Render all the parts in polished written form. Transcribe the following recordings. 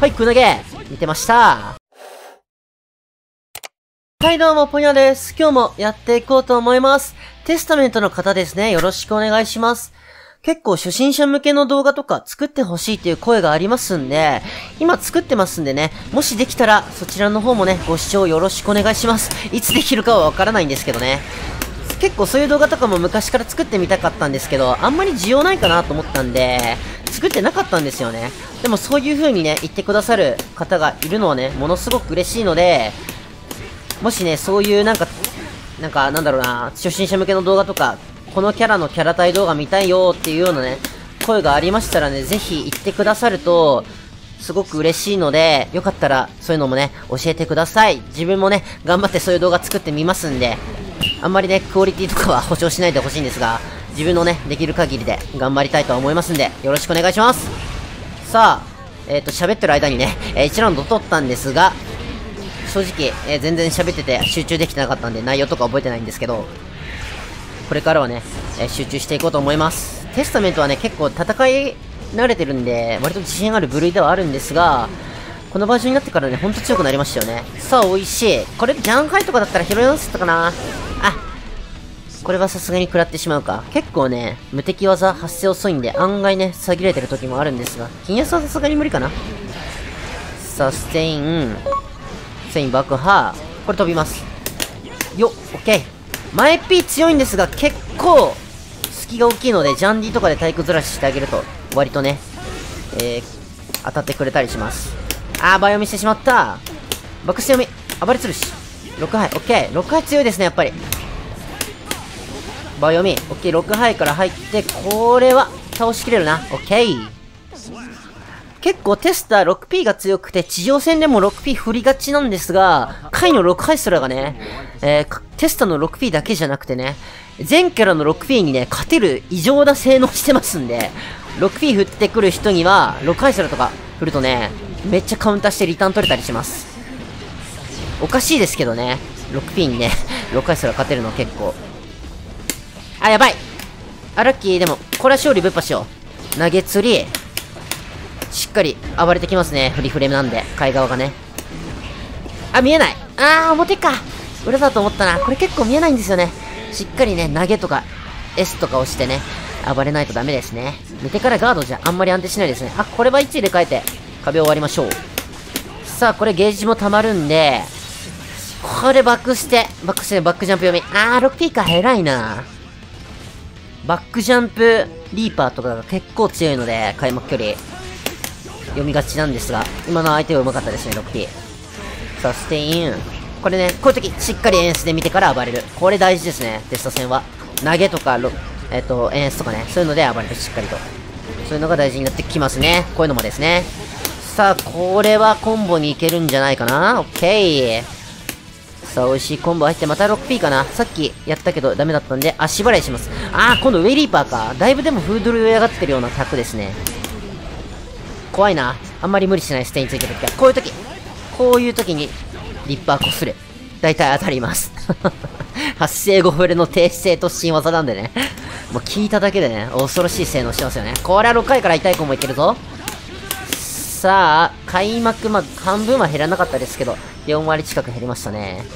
はい、くなげ見てました。はいどうも、ポニャです。今日もやっていこうと思います。テスタメントの方ですね。よろしくお願いします。結構初心者向けの動画とか作ってほしいという声がありますんで、今作ってますんでね、もしできたらそちらの方もね、ご視聴よろしくお願いします。いつできるかはわからないんですけどね。結構そういう動画とかも昔から作ってみたかったんですけど、あんまり需要ないかなと思ったんで、作ってなかったんですよね。でもそういう風にね、言ってくださる方がいるのはね、ものすごく嬉しいので、もしね、そういうなんだろうな、初心者向けの動画とか、このキャラのキャラ対動画見たいよっていうようなね、声がありましたらね、ぜひ言ってくださると、すごく嬉しいので、よかったらそういうのもね、教えてください。自分もね、頑張ってそういう動画作ってみますんで、あんまりね、クオリティとかは保証しないでほしいんですが、自分のね、できる限りで頑張りたいと思いますんで、よろしくお願いします。さあ、喋ってる間にね、1ラウンド取ったんですが、正直、全然喋ってて集中できてなかったんで内容とか覚えてないんですけど、これからはね、集中していこうと思います。テスタメントはね、結構戦い慣れてるんで、割と自信ある部類ではあるんですが、このバージョンになってからね、ほんと強くなりましたよね。さあ、美味しい。これ、ジャンハイとかだったら拾い直せたかな。あ、これはさすがに食らってしまうか。結構ね、無敵技発生遅いんで、案外ね、遮れてる時もあるんですが、金安はさすがに無理かな。さあ、ステイン爆破。これ飛びます。よっ、オッケー。前 P 強いんですが、結構、隙が大きいので、ジャンディとかで体育ずらししてあげると、割とね、当たってくれたりします。バイ読みしてしまった。バックス読み。暴れつるし。6杯、オッケー。6杯強いですね、やっぱり。バイ読み。オッケー、6杯から入って、これは、倒しきれるな。オッケー。結構テスター 6P が強くて、地上戦でも 6P 振りがちなんですが、回の6ハイストラがね、テスタの 6P だけじゃなくてね、全キャラの 6P にね、勝てる異常な性能してますんで、6P 振ってくる人には、6ハイストラとか振るとね、めっちゃカウンターしてリターン取れたりします。おかしいですけどね、6P にね、6ハイストラ勝てるの結構。やばい。ラッキー。でも、これは勝利ぶっぱしよう。投げ釣り。しっかり暴れてきますね。フリフレなんで、海側がね。見えない。表か。裏だと思ったな。これ結構見えないんですよね。しっかりね、投げとか、S とか押してね、暴れないとダメですね。見てからガードじゃあんまり安定しないですね。これは1入れ替えて、壁を終わりましょう。さあ、これゲージも溜まるんで、これバックジャンプ読み。6P か。偉いな。バックジャンプ、リーパーとかが結構強いので、開幕距離。読みがちなんですが、今の相手は上手かったですね、6P。さあ、ステイン。これね、こういう時、しっかりエンスで見てから暴れる。これ大事ですね、テスト戦は。投げとか、エンスとかね、そういうので暴れる、しっかりと。そういうのが大事になってきますね。こういうのもですね。さあ、これはコンボにいけるんじゃないかな。オッケー。さあ、美味しいコンボ入って、また 6P かな。さっきやったけどダメだったんで、足払いします。今度ウェイリーパーか。だいぶでもフードル上上がってるようなタクですね。怖いな。あんまり無理しないステイについてるときは。こういう時に、リッパーこする。大体当たります。発生後触れの低姿勢突進技なんでね。もう聞いただけでね、恐ろしい性能してますよね。これは6回から痛いコンボいけるぞ。さあ、開幕、半分は減らなかったですけど、4割近く減りましたね。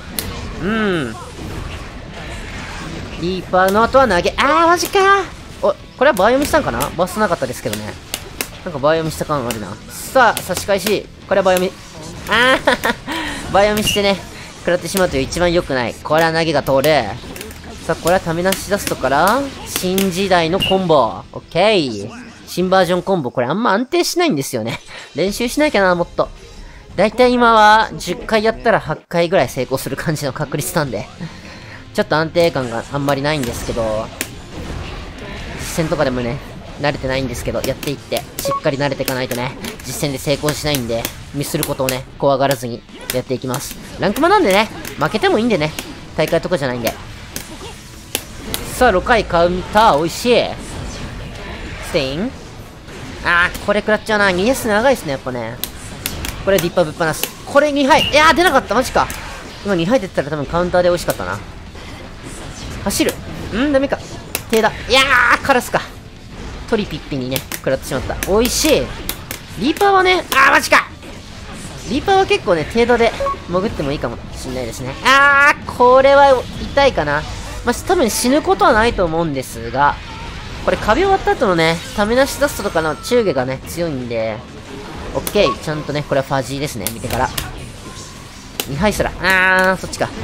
リーパーの後は投げ、マジかこれはバー読みしたんかな。バーストなかったですけどね。なんかバー読みした感あるな。さあ、差し返し。これはバー読み。バー読みしてね、食らってしまうという一番良くない。これは投げが通る。さあ、これはためなしダストから、新時代のコンボ。オッケー。新バージョンコンボ。これあんま安定しないんですよね。練習しなきゃな、もっと。だいたい今は、10回やったら8回ぐらい成功する感じの確率なんで、ちょっと安定感があんまりないんですけど、実戦とかでもね、慣れてないんですけど、やっていって、しっかり慣れていかないとね、実戦で成功しないんで、ミスることをね、怖がらずにやっていきます。ランクマなんでね、負けてもいいんでね、大会とかじゃないんで。さあ、6回カウンター、美味しい。ステイン。これ食らっちゃうな。2S 長いですね、やっぱね。これディッパーぶっ放す。これ2杯。出なかった、マジか。今2杯出てたら多分カウンターで美味しかったな。走る。ダメか。手だ。カラスか。トリピッピにね、食らってしまった。美味しい。 リーパーはね、マジかリーパーは結構ね、程度で潜ってもいいかもしんないですね。これは痛いかな。まあ、多分死ぬことはないと思うんですが、これ壁終わった後のね、ためなしダストとかの中下がね、強いんで、オッケー。ちゃんとね、これはファジーですね、見てから。2敗すら。そっちか。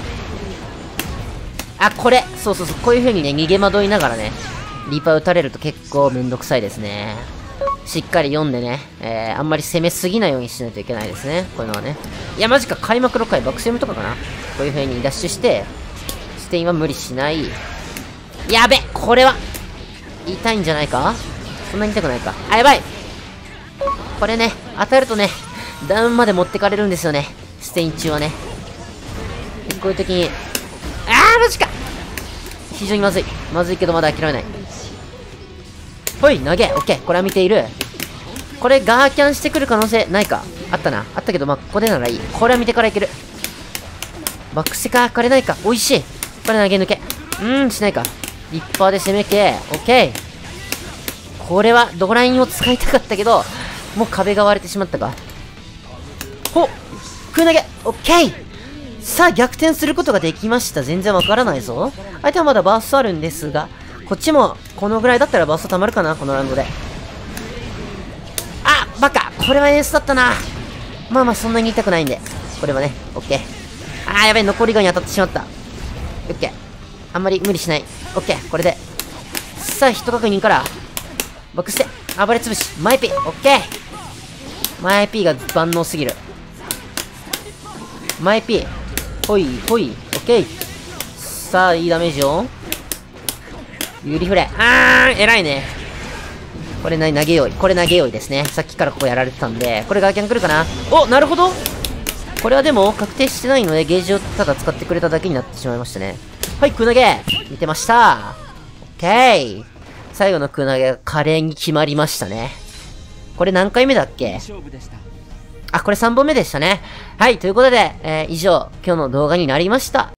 これ。そうそうそう。こういう風にね、逃げ惑いながらね、リーパー撃たれると結構めんどくさいですね。しっかり読んでね、あんまり攻めすぎないようにしないといけないですね。こういうのはね。いや、マジか。開幕6回爆攻めとかかな。こういう風にダッシュして、ステインは無理しない。やべこれは痛いんじゃないか。そんなに痛くないか。やばいこれね、当たるとね、ダウンまで持ってかれるんですよね。ステイン中はね。こういう時に、マジか非常にまずい。まずいけどまだ諦めない。ほい、投げ。オッケー。これは見ている。これ、ガーキャンしてくる可能性ないか。あったな。あったけど、まあ、ここでならいい。これは見てからいける。バックセか。枯れないか。美味しい。これ投げ抜け。しないか。リッパーで攻めけ。オッケー。これは、ドラインを使いたかったけど、もう壁が割れてしまったか。ほっ空投げオッケーさあ、逆転することができました。全然わからないぞ。相手はまだバーストあるんですが、こっちも、このぐらいだったらバースト溜まるかなこのラウンドで。バカこれはエースだったな。まあまあ、そんなに痛くないんで。これはね、オッケー。やべえ、残りがに当たってしまった。オッケー。あんまり無理しない。オッケー、これで。さあ、一確認から、バックステ、暴れ潰し、マイピー、オッケー。マイピーが万能すぎる。マイピー、ほい、ほい、オッケー。さあ、いいダメージを。ユリフレ。偉いね。これ投げよい。これ投げよいですね。さっきからここやられてたんで、これガーキャン来るかな。なるほど。これはでも、確定してないので、ゲージをただ使ってくれただけになってしまいましたね。はい、空投げ見てました。オッケー。最後の空投げが華麗に決まりましたね。これ何回目だっけ。これ3本目でしたね。はい、ということで、以上、今日の動画になりました。